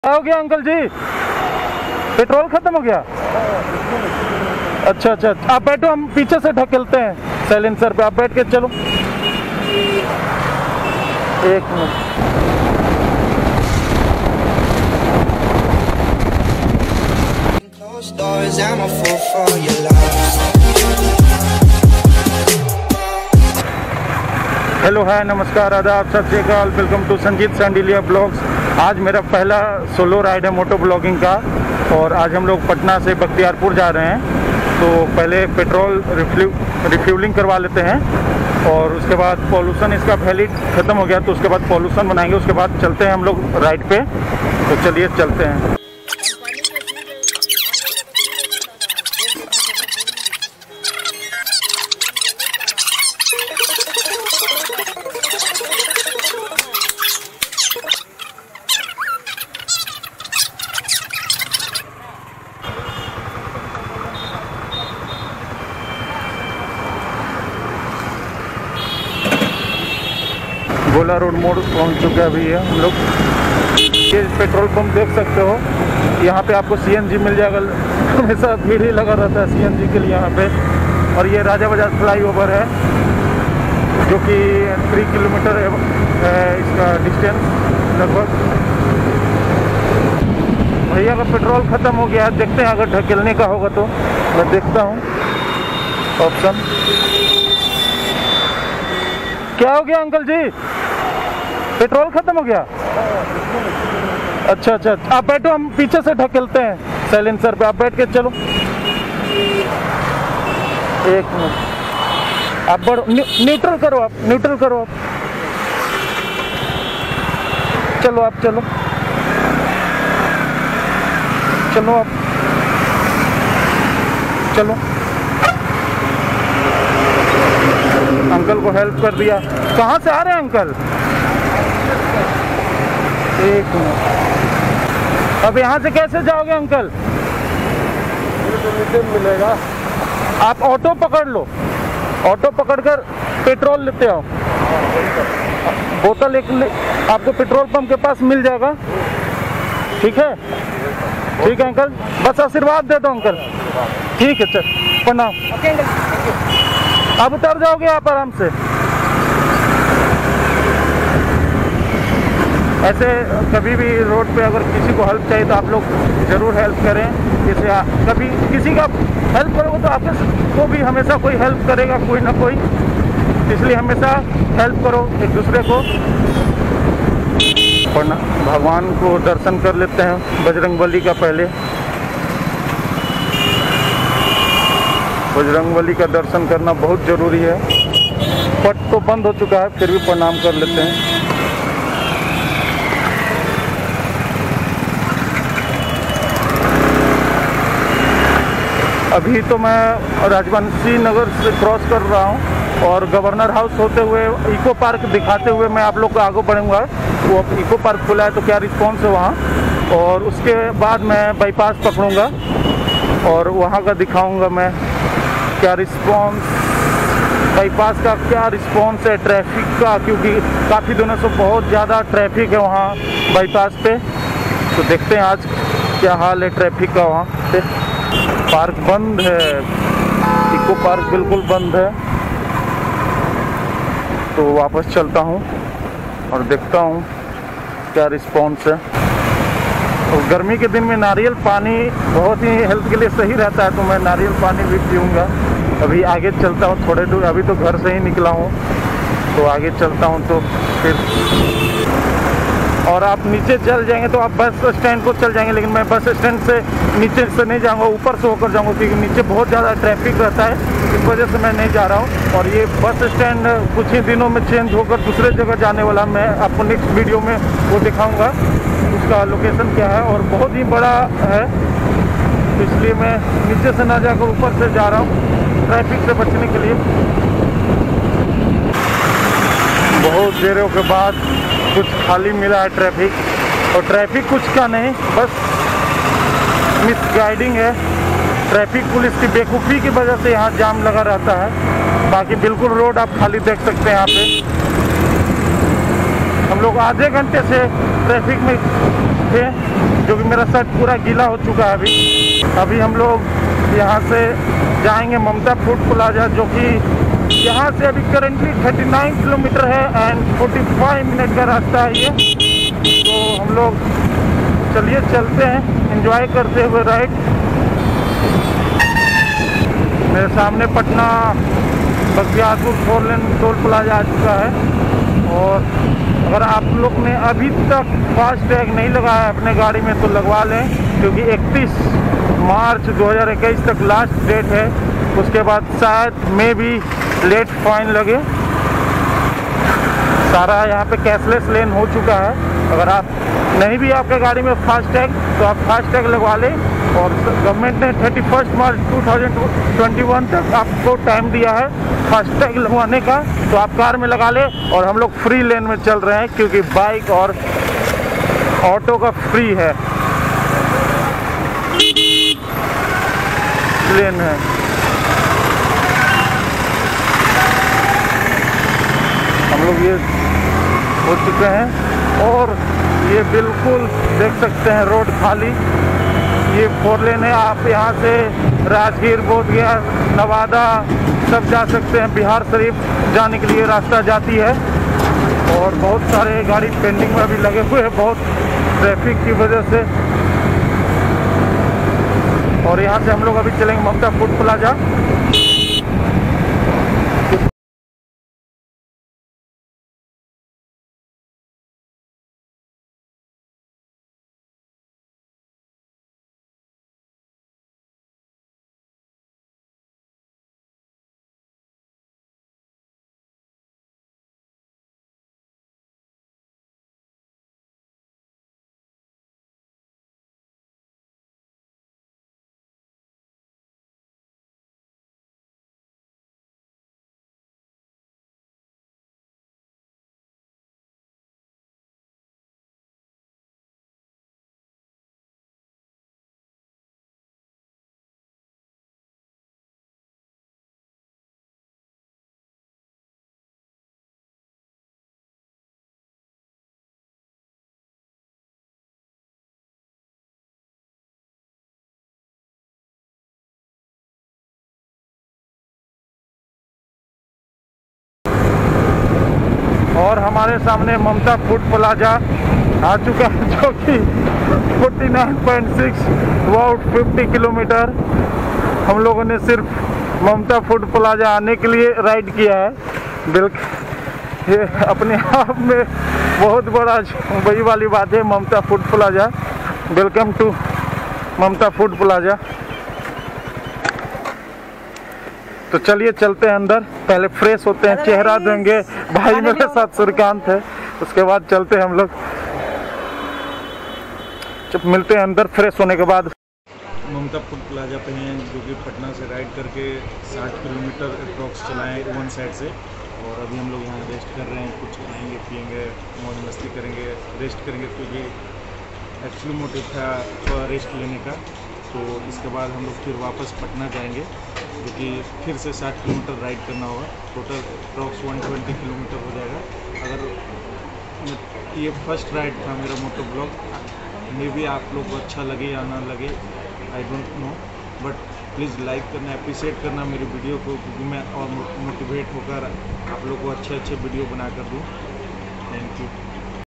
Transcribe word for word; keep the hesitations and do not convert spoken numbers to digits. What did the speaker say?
क्या हो गया अंकल जी? पेट्रोल खत्म हो गया? अच्छा अच्छा, आप बैठो, हम पीछे से ढकेलते हैं साइलेंसर पे, आप बैठ के चलो। एक मिनट। हेलो हाय नमस्कार आदाब सत श्री अकाल, welcome to Sanjeet Sandilya vlogs. आज मेरा पहला सोलो राइड है मोटो ब्लॉगिंग का, और आज हम लोग पटना से बख्तियारपुर जा रहे हैं। तो पहले पेट्रोल रिफ्यूलिंग करवा लेते हैं, और उसके बाद पॉल्यूशन इसका वैलिड ख़त्म हो गया तो उसके बाद पॉल्यूशन बनाएंगे, उसके बाद चलते हैं हम लोग राइड पे। तो चलिए चलते हैं। गोला रोड मोड़ पहुंच चुका अभी है हम लोग। ये पेट्रोल पंप देख सकते हो, यहाँ पे आपको सीएनजी मिल जाएगा। हमेशा भीड़ ही लगा रहता है सीएनजी के लिए यहाँ पे। और ये राजा बाजार फ्लाईओवर है, जो कि थ्री किलोमीटर है इसका डिस्टेंस लगभग। भैया का पेट्रोल ख़त्म हो गया है, देखते हैं अगर ढकेलने का होगा तो मैं देखता हूँ ऑप्शन। क्या हो गया अंकल जी? पेट्रोल खत्म हो गया? अच्छा अच्छा, आप बैठो, हम पीछे से ढकेलते हैं साइलेंसर पे, आप बैठ के चलो। एक मिनट, आप बढ़ो, न्यूट्रल करो, आप न्यूट्रल करो, आप चलो, आप चलो चलो आप चलो। अंकल को हेल्प कर दिया। कहाँ से आ रहे हैं अंकल? एक मिनट, अब यहाँ से कैसे जाओगे अंकल? मिलेगा, आप ऑटो पकड़ लो, ऑटो पकड़कर पेट्रोल लेते आओ। बोतल एक आपको पेट्रोल पंप के पास मिल जाएगा, ठीक है? ठीक है अंकल, बस आशीर्वाद दे दो अंकल। ठीक है, चल प्रणाम। अब उतर जाओगे आप आराम से। ऐसे कभी भी रोड पे अगर किसी को हेल्प चाहिए तो आप लोग ज़रूर हेल्प करें। जैसे कभी किसी का हेल्प करोगे तो आपको को भी हमेशा कोई हेल्प करेगा, कोई ना कोई। इसलिए हमेशा हेल्प करो एक दूसरे को। और भगवान को दर्शन कर लेते हैं बजरंगबली का। पहले बजरंगबली का दर्शन करना बहुत ज़रूरी है। पट तो बंद हो चुका है, फिर भी प्रणाम कर लेते हैं। अभी तो मैं राजवंशी नगर से क्रॉस कर रहा हूँ, और गवर्नर हाउस होते हुए इको पार्क दिखाते हुए मैं आप लोग को आगे बढ़ूँगा। वो इको पार्क खुला है तो क्या रिस्पॉन्स है वहाँ, और उसके बाद मैं बाईपास पकड़ूँगा और वहाँ का दिखाऊँगा मैं क्या रिस्पॉन्स, बाईपास का क्या रिस्पॉन्स है ट्रैफिक का, क्योंकि काफ़ी दिनों से बहुत ज़्यादा ट्रैफिक है वहाँ बाईपास पे। तो देखते हैं आज क्या हाल है ट्रैफिक का वहाँ पे। पार्क बंद है, इको पार्क बिल्कुल बंद है। तो वापस चलता हूँ और देखता हूँ क्या रिस्पॉन्स है। और गर्मी के दिन में नारियल पानी बहुत ही हेल्थ के लिए सही रहता है, तो मैं नारियल पानी भी पीऊँगा। अभी आगे चलता हूँ थोड़े दूर, अभी तो घर से ही निकला हूँ, तो आगे चलता हूँ तो फिर। और आप नीचे चल जाएंगे तो आप बस स्टैंड को चल जाएंगे, लेकिन मैं बस स्टैंड से नीचे से नहीं जाऊँगा, ऊपर से होकर जाऊँगा, क्योंकि नीचे बहुत ज़्यादा ट्रैफिक रहता है, इस वजह से मैं नहीं जा रहा हूँ। और ये बस स्टैंड कुछ ही दिनों में चेंज होकर दूसरे जगह जाने वाला, मैं आपको नेक्स्ट वीडियो में वो दिखाऊँगा उसका लोकेशन क्या है, और बहुत ही बड़ा है, इसलिए मैं नीचे से ना जाकर ऊपर से जा रहा हूँ ट्रैफिक से बचने के लिए। बहुत देरों के बाद कुछ खाली मिला है ट्रैफिक, और ट्रैफिक कुछ का नहीं, बस मिसगाइडिंग है। ट्रैफिक पुलिस की बेवकूफ़ी की वजह से यहाँ जाम लगा रहता है, बाकी बिल्कुल रोड आप खाली देख सकते हैं यहाँ पे। हम लोग आधे घंटे से ट्रैफिक में थे, क्योंकि मेरा शर्ट पूरा गीला हो चुका है अभी। अभी हम लोग यहाँ से जाएंगे ममता फूड प्लाजा, जो कि यहाँ से अभी करेंटली उनतालीस किलोमीटर है एंड पैंतालीस मिनट का रास्ता है ये। तो हम लोग चलिए चलते हैं एंजॉय करते हुए राइड। मेरे सामने Patna Bakhtiyarpur four lane toll plaza आ चुका है। और अगर आप लोग ने अभी तक फास्ट टैग नहीं लगाया अपने गाड़ी में तो लगवा लें, क्योंकि इकतीस मार्च दो हज़ार इक्कीस तक लास्ट डेट है। उसके बाद शायद में भी लेट फाइन लगे। सारा यहाँ पे कैशलेस लेन हो चुका है। अगर आप नहीं भी आपके गाड़ी में फास्ट टैग तो आप फास्ट टैग लगवा लें। और गवर्नमेंट ने thirty first March two thousand twenty one तक आपको टाइम दिया है फास्ट टैग लगवाने का, तो आप कार में लगा लें। और हम लोग फ्री लेन में चल रहे हैं क्योंकि बाइक और ऑटो का फ्री है लेन है। हम लोग ये हो चुके हैं और ये बिल्कुल देख सकते हैं रोड खाली। ये फोर लेन है। आप यहाँ से राजगीर, बोधगया, नवादा सब जा सकते हैं। बिहार शरीफ जाने के लिए रास्ता जाती है। और बहुत सारे गाड़ी पेंडिंग में भी लगे हुए हैं बहुत ट्रैफिक की वजह से। और यहाँ से हम लोग अभी चलेंगे ममता फूड प्लाजा। और हमारे सामने ममता फूड प्लाजा आ चुका है, जो कि उनचास पॉइंट सिक्स अबाउट पचास किलोमीटर हम लोगों ने सिर्फ ममता फूड प्लाजा आने के लिए राइड किया है। बिल्कुल ये अपने आप में बहुत बड़ा वही वाली बात है। Mamta food plaza, welcome to Mamta food plaza. तो चलिए चलते हैं अंदर, पहले फ्रेश होते हैं, चेहरा देंगे। भाई मेरे साथ सूर्यकांत है, उसके बाद चलते हैं हम लोग। जब मिलते हैं अंदर फ्रेश होने के बाद। ममता फूड प्लाजा पे हैं, जो कि पटना से राइड करके साठ किलोमीटर अप्रॉक्स चलाएँ वन साइड से। और अभी हम लोग यहाँ रेस्ट कर रहे हैं, कुछ खाएंगे पिएंगे, मौज मस्ती करेंगे, रेस्ट करेंगे, क्योंकि एक्चुअली मोटिव था थोड़ा रेस्ट लेने का। तो इसके बाद हम लोग फिर वापस पटना जाएंगे, जो कि फिर से साठ किलोमीटर राइड करना होगा। टोटल अप्रॉक्स एक सौ बीस किलोमीटर हो जाएगा। अगर ये फर्स्ट राइड था मेरा मोटो ब्लॉग, मे भी आप लोग को अच्छा लगे या ना लगे, I don't know, but please like करना, अप्रिशिएट करना मेरी वीडियो को, क्योंकि मैं और मोटिवेट होकर आप लोग को अच्छे अच्छे वीडियो बना कर दूँ। Thank you.